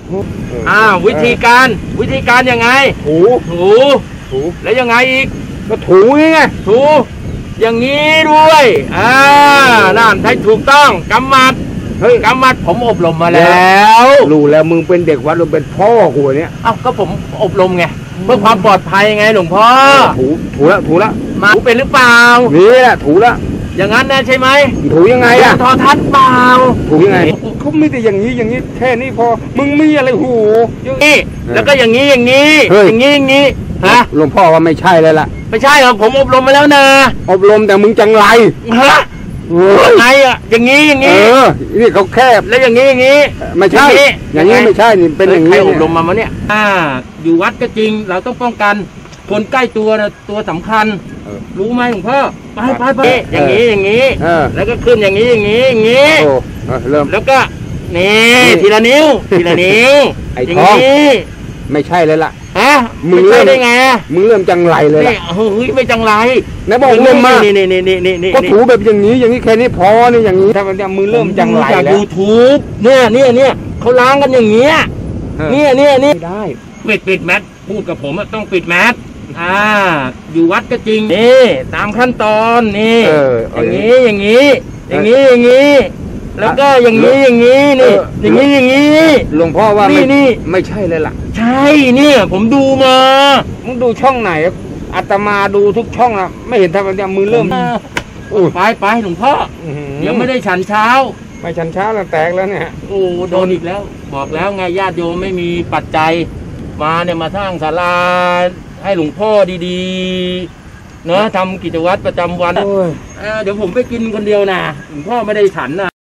วิธีการยังไงถูแล้วยังไงอีกก็ถูไงถูอย่างนี้ด้วยนั่นให้ถูกต้องกำมัดกำมัดผมอบรมมาแล้วรู้แล้วมึงเป็นเด็กวัดหรือเป็นพ่อกูเนี่ยก็ผมอบรมไงเพื่อความปลอดภัยไงหลวงพ่อถูแล้วมาถูเป็นหรือเปล่านี่แหละถูแล้วอย่างนั้นนะใช่ไหมถูยังไงทอทัศน์เปล่าถูยังไงเขาไม่ได้อย่างนี้แค่นี้พอมึงมีอะไรหูนี่แล้วก็อย่างนี้ฮะหลวงพ่อว่าไม่ใช่เลยล่ะไม่ใช่หรอผมอบรมมาแล้วนะอบรมแต่มึงจังไรไงอย่างนี้นี่เขาแคบแล้วอย่างนี้ไม่ใช่อย่างนี้ไม่ใช่นี่เป็นอย่างนี้ใครอบรมมาเนี่ยอยู่วัดก็จริงเราต้องป้องกันคนใกล้ตัวนะตัวสำคัญรู้ไหมหลวงพ่อไปอย่างนี้แล้วก็ขึ้นอย่างนี้เริ่มแล้วก็นี่ทีละนิ้วไอ้ท้องไม่ใช่เลยล่ะมึงเริ่มได้ไงมึงเริ่มจังไรเลยล่ะไม่จังไรนะบอกเริ่มมานี่ก็ถูแบบอย่างนี้แค่นี้พอนี่อย่างนี้ถ้ามันมึงเริ่มจังไรแล้ว YouTube เนี่ยเขาล้างกันอย่างเงี้ยเนี่ยไม่ได้ปิดแมสพูดกับผมต้องปิดแมสอยู่วัดก็จริงนี่ตามขั้นตอนนี่อย่างนี้แล้วก็อย่างนี้นี่อย่างนี้หลวงพ่อว่านี่ไม่ใช่เลยล่ะใช่เนี่ยผมดูมามึงดูช่องไหนอาตมาดูทุกช่องนะไม่เห็นทำอะไรมือเริ่มไปหลวงพ่อยังไม่ได้ฉันเช้าไม่ฉันเช้าแล้วแตกแล้วเนี่ยโดนอีกแล้วบอกแล้วไงญาติโยมไม่มีปัจจัยมาเนี่ยมาสร้างศาลาให้หลวงพ่อดีๆเนาะทำกิจวัตรประจำวันเดี๋ยวผมไปกินคนเดียวนะหลวงพ่อไม่ได้ฉันนะ